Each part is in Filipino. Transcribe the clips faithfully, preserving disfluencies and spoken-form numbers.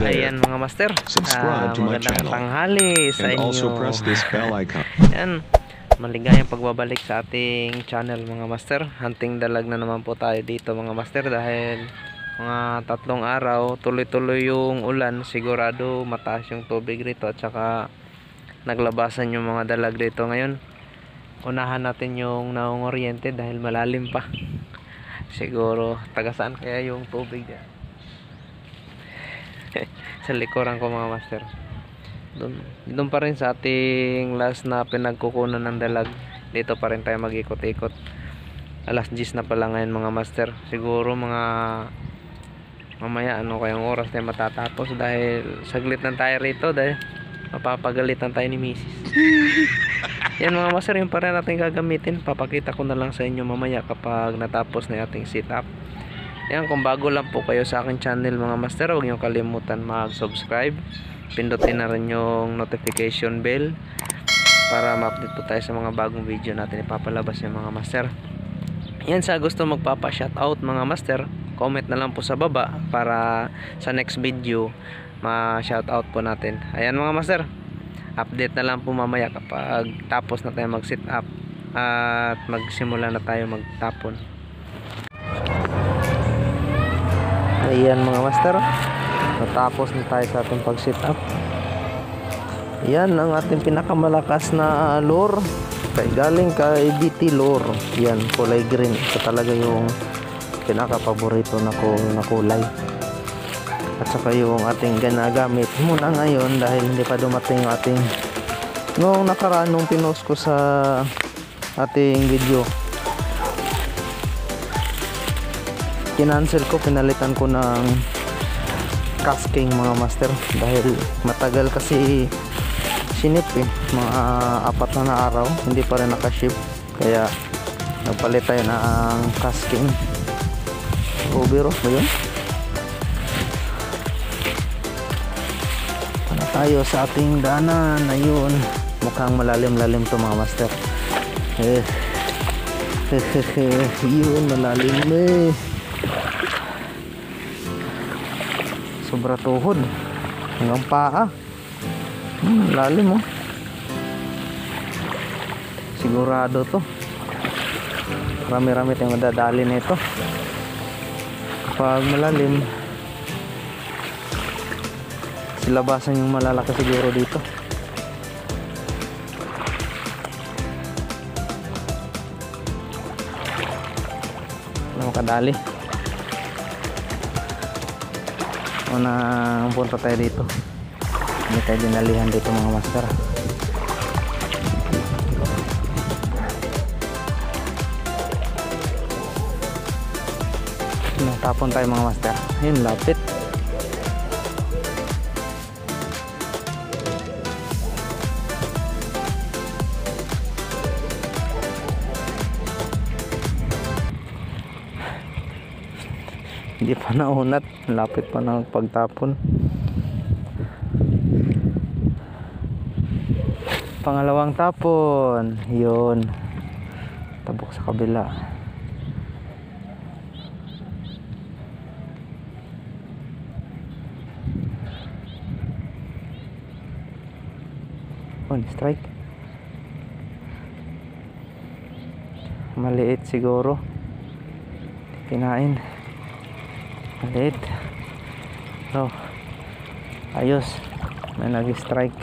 there. Ayan mga master, Subscribe ah, to my magandang channel. tanghali sa And inyo. also press this bell icon. Ayan, maligayang pagbabalik sa ating channel mga master. Hunting dalag na naman po tayo dito mga master, dahil mga tatlong araw tuloy-tuloy yung ulan. Sigurado mataas yung tubig rito at saka naglabasan yung mga dalag dito. Ngayon unahan natin yung Naong Oriente dahil malalim pa. Siguro taga saan kaya yung tubig dyan? Sa likuran ko mga master, doon, doon pa rin sa ating last na pinagkukunan ng dalag. Dito pa rin tayo mag-ikot-ikot. Alas diyes na pala ngayon mga master. Siguro mga mamaya ano kayang oras tayo matatapos, dahil saglit lang tayo rito, dahil mapapagalitan tayo ni misis. Yan mga master, yung pa rin natin gagamitin. Papakita ko na lang sa inyo mamaya kapag natapos na ating setup. Yan, kung bago lang po kayo sa akin channel mga master, huwag nyo kalimutan mag-subscribe. Pindutin na rin yung notification bell para ma-update po tayo sa mga bagong video natin ipapalabas yung mga master. Yan, sa gusto magpapa-shoutout mga master, comment na lang po sa baba para sa next video ma-shoutout po natin. Ayan mga master, update na lang po mamaya kapag tapos na tayo mag-setup at magsimula na tayo magtapon. Ayan mga master, natapos na tayo sa ating pag-sit up. Yan ang ating pinakamalakas na lure, kay galing kay B T Lure. Yan, kulay green. Ito talaga yung pinaka-paborito na, ko, na kulay. At saka yung ating ginagamit muna ngayon dahil hindi pa dumating yung ating noong nakaraan nung pinost ko sa ating video. Kinancel ko, pinalitan ko ng casking mga master dahil matagal kasi sinip eh, mga apat na, na araw hindi pa rin nakaship, kaya nagpalit tayo ng casking. Ubero ba yun? Para tayo sa ating daanan. Ayun, mukhang malalim-lalim to mga master. Eh yun, malalim eh, sobra tuhod hanggang paa. hmm, lalim oh. Sigurado to rami-rami tayong madadali nito kapag malalim. Silabasan yung malalaki siguro dito. Ano makadali. Unang punta tayo dito, hindi tayo dinalihan dito mga master. Natapon tayo mga master. Yun, lapit. Hindi pa naunat, lapit pa ng pagtapon. Pangalawang tapon, yun, tabok sa kabila. On strike, maliit siguro, kinain. Maliit. Oh, ayos, may nag-strike.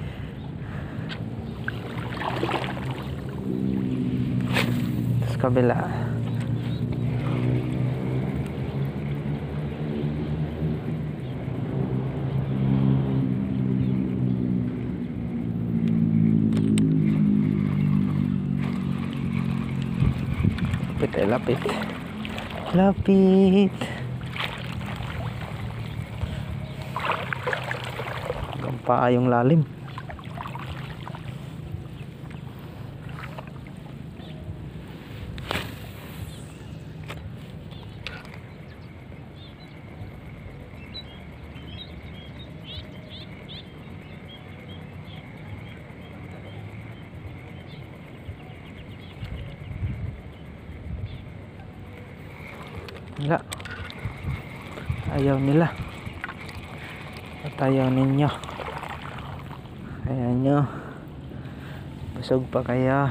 Sa kabila. Lapit eh, lapit. Lapit. Pa yung lalim. Wala. Ayaw nila. tayo ninyo. Ayan nyo, busog pa kaya.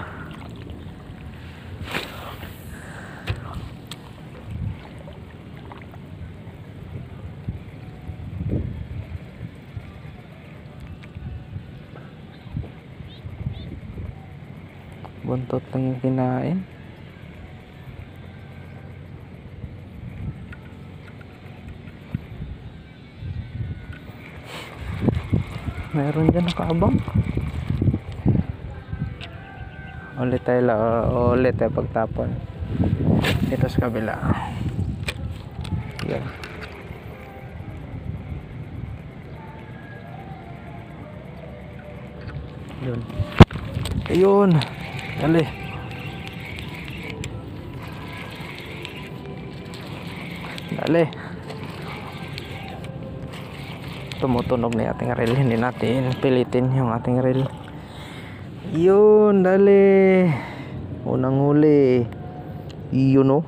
Buntot lang yung kinain. Meron dyan nakaabang. Ulit tayo la, ulit tayo pagtapon dito sa kabila. Yan. Yun. Ayun. Dali. Dali. Tumutunog na yung ating reel. Hindi natin pilitin yung ating reel. Yun. Dali. Unang huli. Yun o.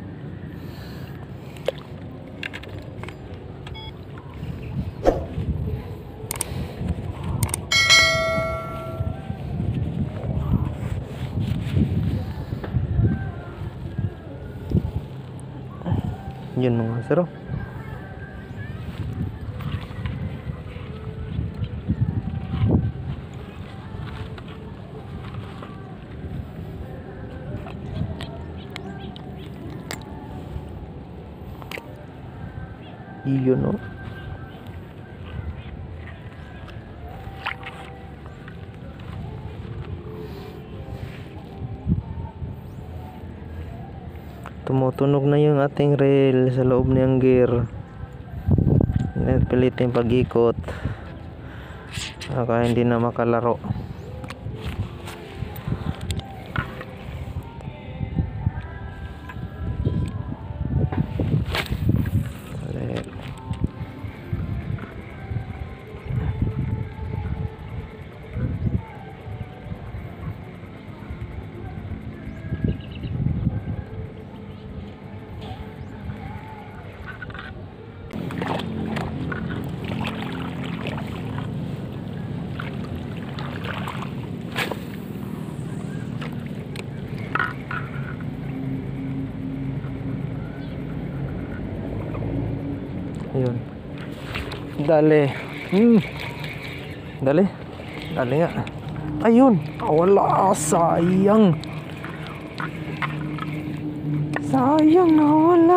Yun mga sir. Yun o. Tumutunog na yung ating reel sa loob niyang gear. Pilitin pag-ikot. Baka hindi na makalaro. Ayun. Dali. Hmm. Dali. Dali nga. Ayun. Wala. Sayang. Sayang. Nawala.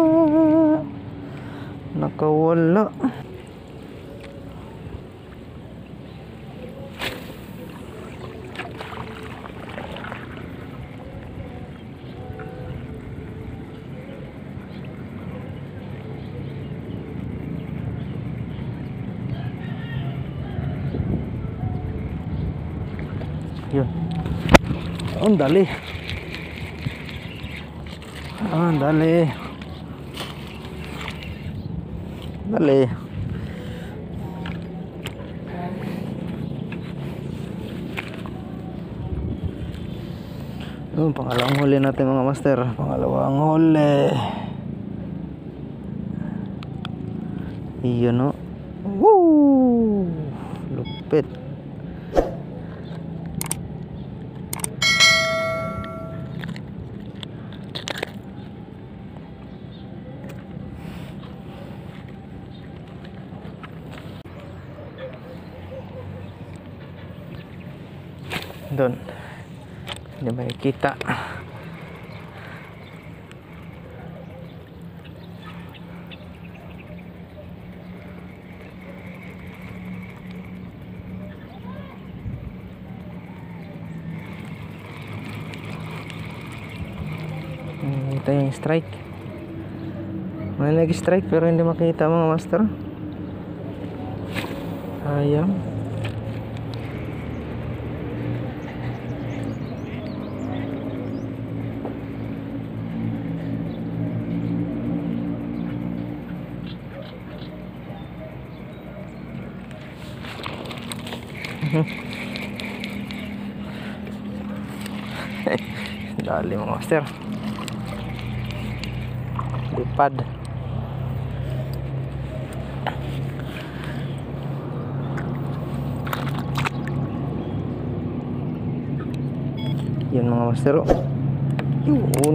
Nakawala. Yun. Ang dali. Ang dali. Dali. Yung pangalawang huli natin mga master. Pangalawang huli. Iyon o. Woo! Lupit. Doon hindi makikita. Ito yung strike. May nag-strike pero hindi makita mga master. Sayang. Dali mga master. Lipad. Yan mga master, oh. Yun.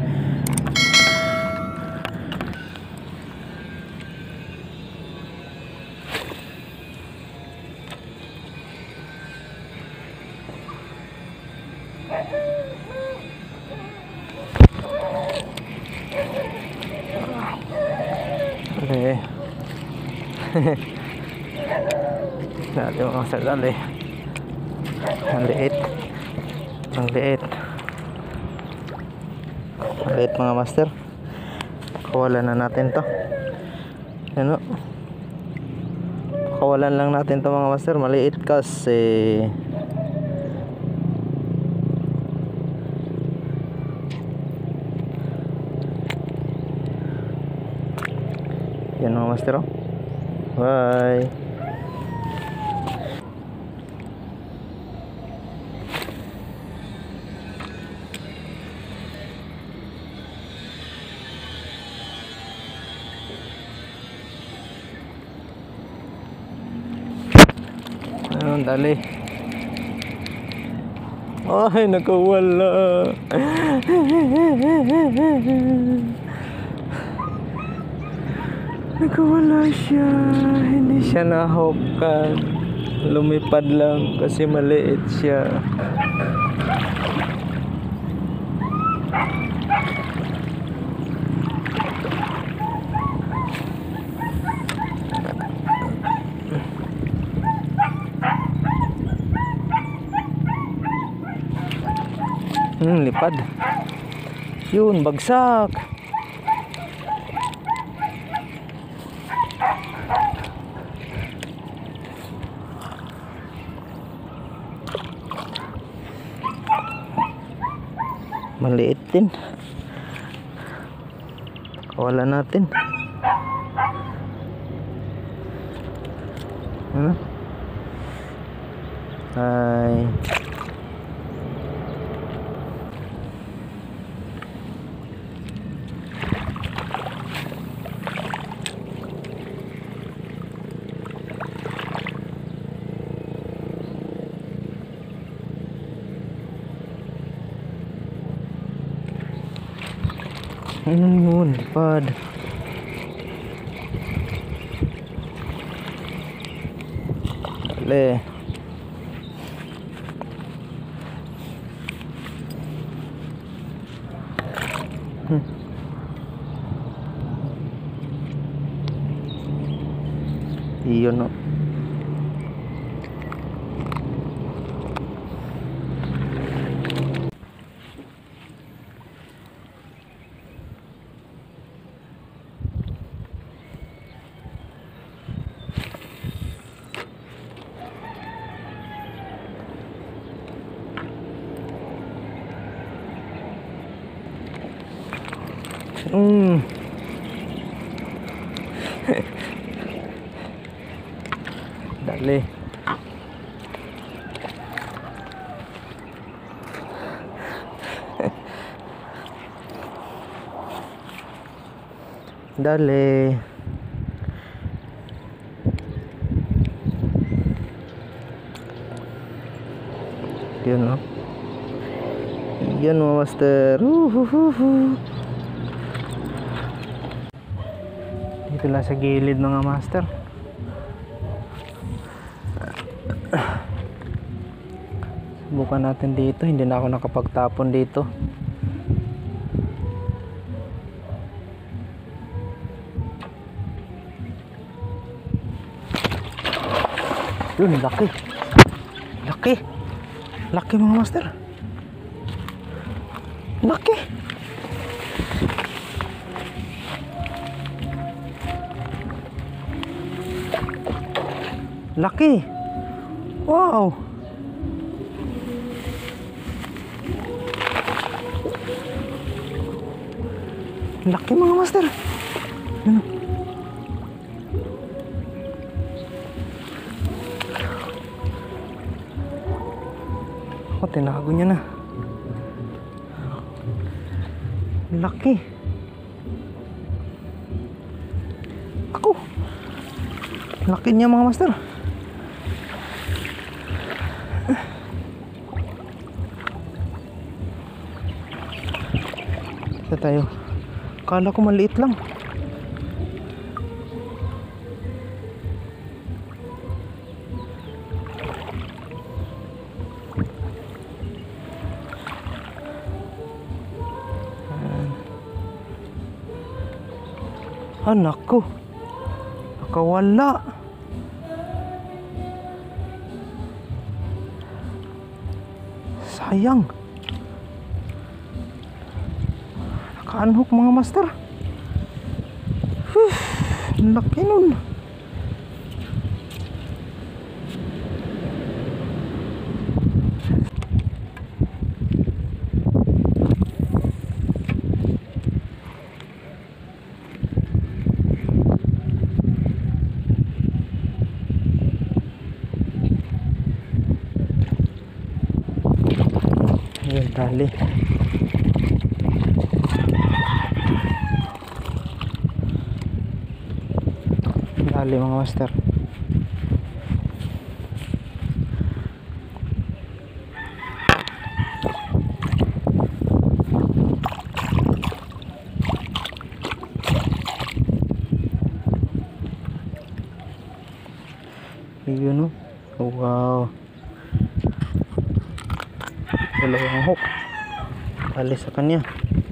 Okay. Dali mga master, dali. Ang liit. Ang liit. Ang liit mga master. Kawalan na natin to. Ano? Kawalan lang natin to mga master. Maliit kasi. Yan mga master, oh. Bye. Ayun, dali. Ay, nakawala. Nakawala siya. Hindi siya nahokan. Lumipad lang kasi maliit siya. Hmm, lipad. Yun, bagsak. Maliit din. Kawalan natin. Ano? Ay. Ayun, lipad. Dali. Hmm. Iyon, no. Hmm. Dali. Dali. Yun, no? Yun mga master. Uhuhuhu. Dito lang sa gilid mga master. Subukan natin dito. Hindi na ako nakapagtapon dito. Yun, laki. Laki. Laki mga master. Laki. Laki. Wow. Laki mga master. Ano? Ako, tinago niya na. Laki. Ako. Laki niya mga master. tayo. Kala ko maliit lang. Anak ko, nakawala. Sayang. Naka-unhook mga master. Whew, ang laki nun. Ayan, tali. Tali mga master. Yun, oh. Wow. Dalawang hook tali sa kanya.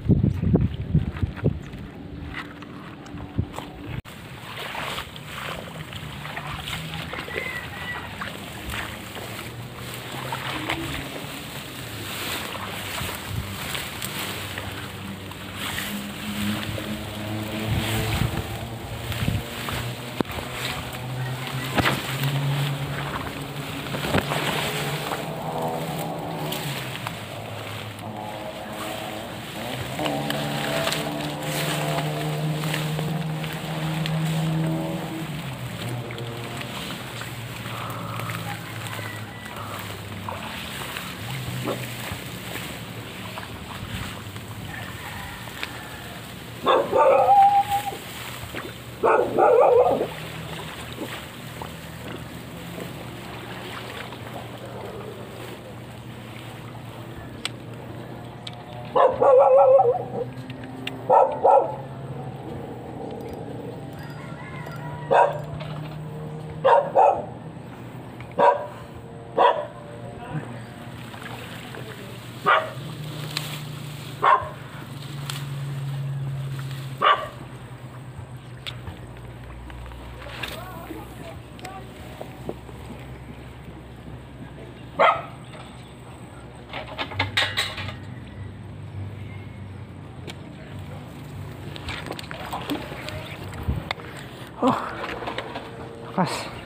Oh, lakas.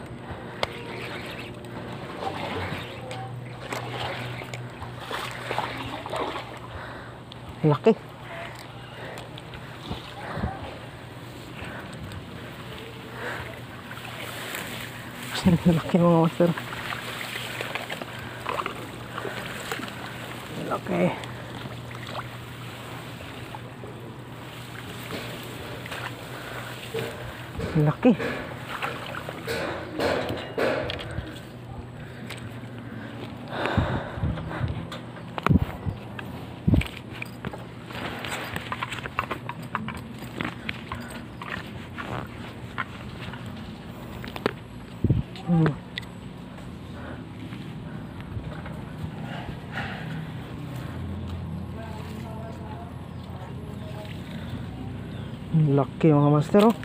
Laki. Laki mga master. Laki. Laki. Hmm. Laki mga master, oh.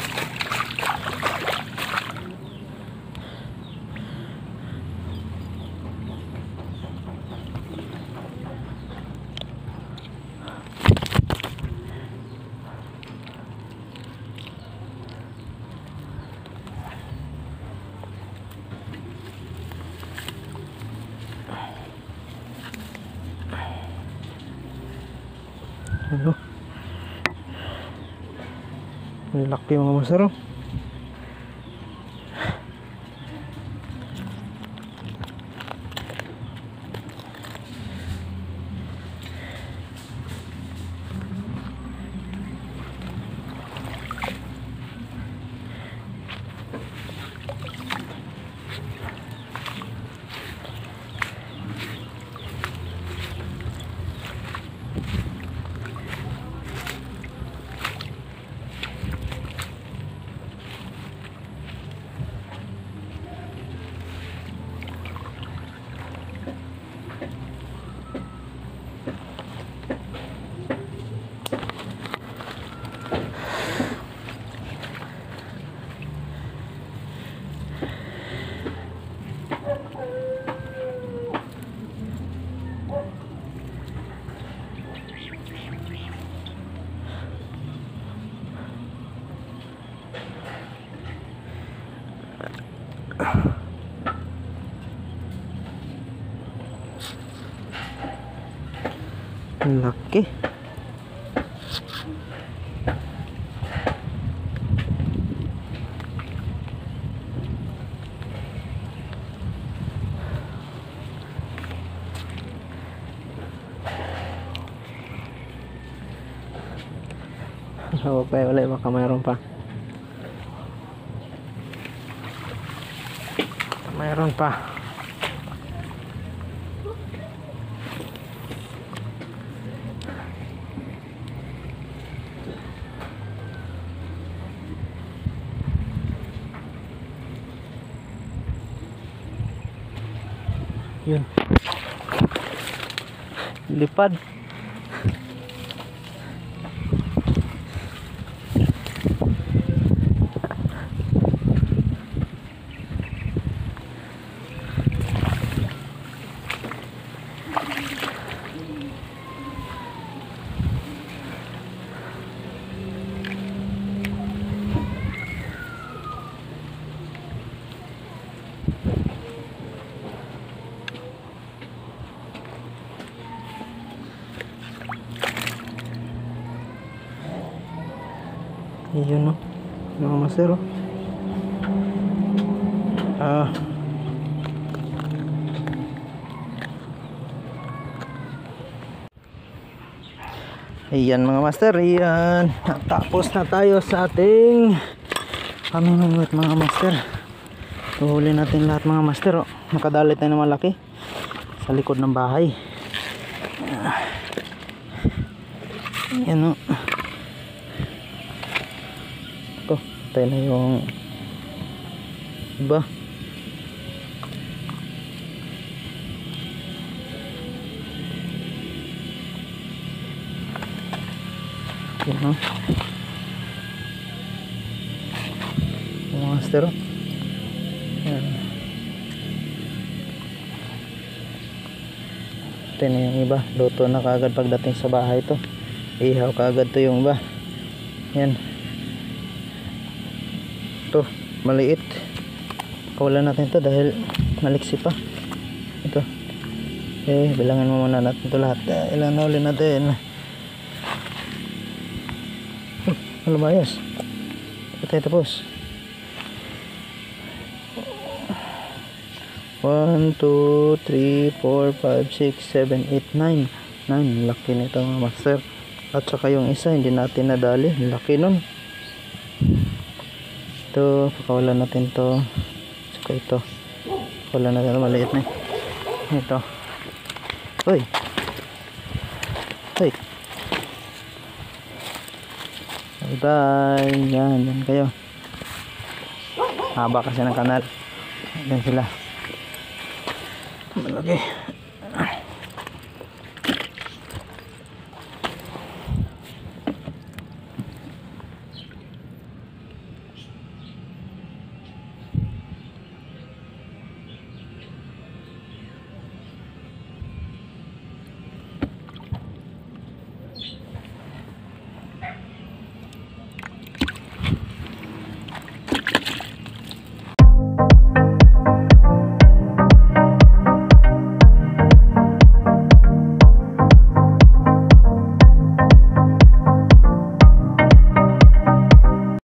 Ano? Ang laki mga master, oh. Laki. Hawak pa ulit, baka mayroon pa. Mayroon pa. Yun. Lipad. Yun, no, mga master, oh. Ah, ayan mga master, ayan, tapos na tayo sa ating pamimingwit mga master. Tuhuli natin lahat mga master, oh. Nakadali tayo ng malaki sa likod ng bahay. Ayan, oh. Ito, tayo na yung iba. Yan, oh. Yung master, oh. Yan. Ito na yung iba. Luto na kaagad pagdating sa bahay to. Ihaw kaagad to yung iba. Yan. Ito, maliit. Kawalan natin to dahil maliksi pa. Ito. Okay, bilangin mo muna natin to lahat. Eh, ilan na uli natin. Oh, ano ba ayos? Ito tayo tapos. one, two, three, four, five, six, seven, eight, nine. nine. Laki nito mga master. At saka yung isa hindi natin nadali. Laki nun. Ito, pakawalan natin to. Saka ito. Pakawalan natin ito. Maliit na. Ito. Uy. Uy. Bye bye. Yan. Yan kayo. Haba kasi ng kanal. Yan sila. Malaki.